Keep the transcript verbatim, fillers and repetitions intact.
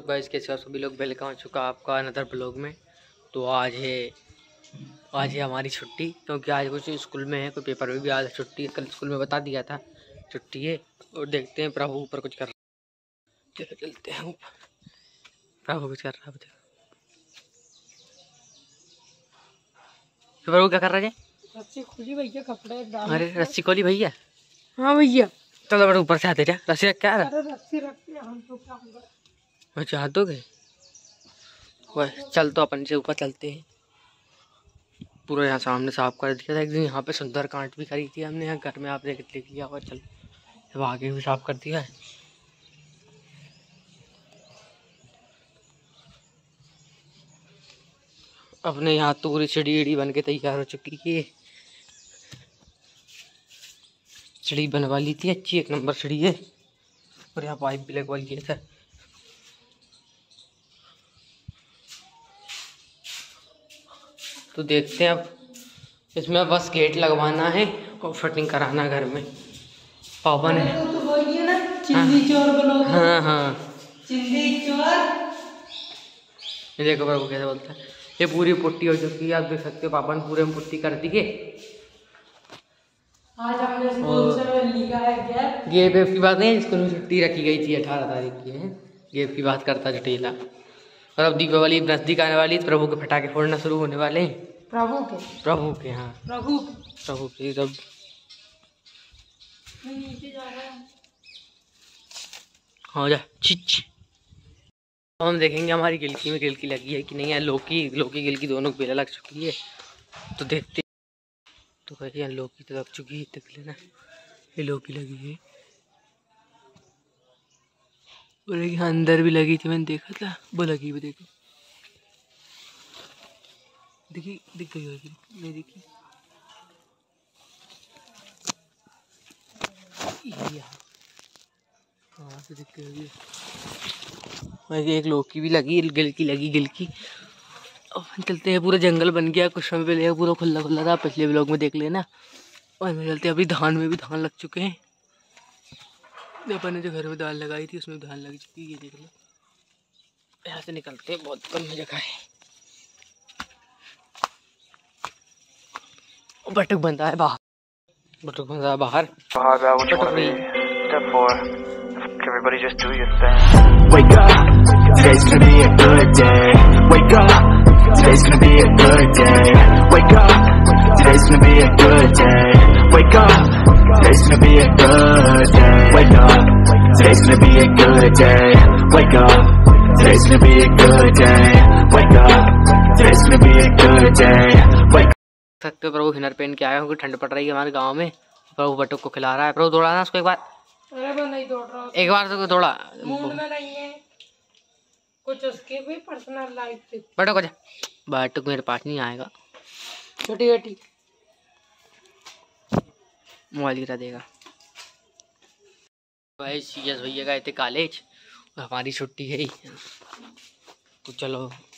तो गाइस कैसे हो सभी लोग, वेलकम हो चुका आपका अनदर ब्लॉग में। तो आज है आज है हमारी छुट्टी, क्योंकि आज कुछ स्कूल में है, कोई पेपर में भी आज छुट्टी है। कल स्कूल में बता दिया था छुट्टी है। और देखते हैं प्रभु ऊपर कुछ कर रहा है। चलो चलते हैं ऊपर, प्रभु कुछ कर रहा है। प्रभु क्या कर रहा है? रस्सी खोली भैया, कपड़े डाल। अरे रस्सी खोली भैया? हाँ भैया। चलो बड़ा ऊपर से आते जा, रस्सी रख क्या? अरे रस्सी रखते हम तो क्या होगा। अच्छा हाथ धो गए? वह चल तो अपन से ऊपर चलते हैं। पूरा यहाँ सामने साफ कर दिया था एक दिन, यहाँ पे सुंदर कांट भी करी थी हमने यहाँ घर में, आप देख देख लिया और चल अब आगे भी साफ कर दिया है। अपने यहाँ तो पूरी सीढ़ी वीढ़ी बन के तैयार हो चुकी है। सीढ़ी बनवा ली थी, अच्छी एक नंबर सीढ़ी है। और यहाँ पाइप भी लगवा लिए थे। तो देखते हैं अब इसमें बस गेट लगवाना है और फिटिंग कराना घर में। पापा ने तो वही है ना, चिल्ली चोर बनोगे। हाँ हाँ चिल्ली चोर। ये देखो बाबू कैसे बोलता है। ये पूरी पुट्टी हो चुकी है, आप देख सकते हो। पापा ने पूरे में पुट्टी कर दी है। आज हमने स्कूल से लिखा है गैप। गेप वेप की बात नहीं है, स्कूल में छुट्टी रखी गई थी अठारह तारीख की है। गेप की बात करता जटेला। और अब दीपावली नजदीक आने वाली, तो प्रभु के पटाखे फोड़ना शुरू होने वाले हैं। प्रभु के प्रभु के हाँ प्रभु प्रभु के सब नीचे जा रहा है। हाँ जा चिच। हम देखेंगे हमारी गिलकी में गिलकी लगी है कि नहीं है। लौकी लौकी गिलकी दोनों को बेला लग चुकी है, तो देखते। तो कहते हैं लौकी तो लग चुकी है, देख लेना ये लौकी लगी है। और यहाँ अंदर भी लगी थी, मैंने देखा था वो लगी हुई। देखो देखी दिख गई होगी, नहीं दिखी। हाँ तो दिख गई होगी। एक लौकी भी लगी, गिलकी लगी गिलकी। अब चलते हैं, पूरा जंगल बन गया कुछ समय पहले, पूरा खुला खुला था, पिछले ब्लॉग में देख लेना। और मैं चलते हैं, अभी धान में भी धान लग चुके हैं। अपन ने जो घर में दाल लगाई थी उसमें धान लग चुकी है, ये देख लो। यहाँ से निकलते हैं, बहुत कम जगह है। बटुक बनता है बाहर, बटुक बनता है बाहर। Everybody just do your thing. Wake up, today's gonna be a good day. Wake up, today's gonna be a good day. Wake up, today's gonna be a good day. Wake up, today's gonna be a good day. Wake up, today's gonna be a good day. Wake up, today's gonna be a good day. Wake up, today's gonna be a good day. Wake up. सकते हो प्रभु हिनर पहन के आया हूँ, ठंड पड़ रही है हमारे गांव में। प्रभु बटुक को खिला रहा है। प्रभु दौड़ाना उसको एक बार। अरे वो नहीं दौड़ रहा, एक बार तो दौड़ा। मूड में नहीं है कुछ, उसके भी पर्सनल लाइफ पे। बटुक जा, बटुक मेरे पास नहीं आएगा। छोटी छोटी मोबाइल गिरा देगा। भाई सीएस भैया गए थे कॉलेज, हमारी छुट्टी है। तो चलो